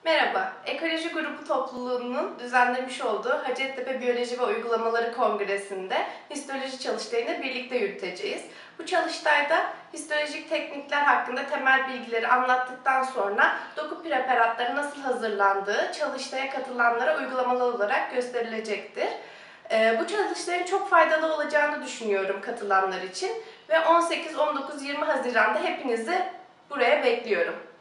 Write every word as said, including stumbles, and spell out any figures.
Merhaba, Ekoloji Grubu topluluğunun düzenlemiş olduğu Hacettepe Biyoloji ve Uygulamaları Kongresi'nde histoloji çalıştayını birlikte yürüteceğiz. Bu çalıştayda histolojik teknikler hakkında temel bilgileri anlattıktan sonra doku preparatları nasıl hazırlandığı çalıştaya katılanlara uygulamalı olarak gösterilecektir. Bu çalıştayın çok faydalı olacağını düşünüyorum katılanlar için ve on sekiz, on dokuz, yirmi Haziran'da hepinizi buraya bekliyorum.